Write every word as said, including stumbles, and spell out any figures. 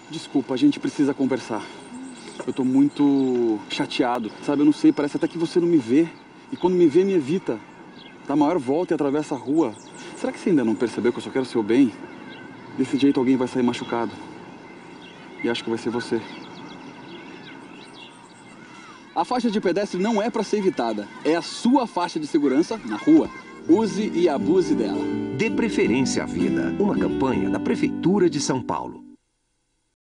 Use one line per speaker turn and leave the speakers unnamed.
Desculpa, a gente precisa conversar. Eu tô muito chateado, sabe? Eu não sei, parece até que você não me vê. E quando me vê, me evita. Dá a maior volta e atravessa a rua. Será que você ainda não percebeu que eu só quero o seu bem? Desse jeito alguém vai sair machucado. E acho que vai ser você. A faixa de pedestre não é para ser evitada. É a sua faixa de segurança na rua. Use e abuse dela.
Dê preferência à vida. Uma campanha da Prefeitura de São Paulo.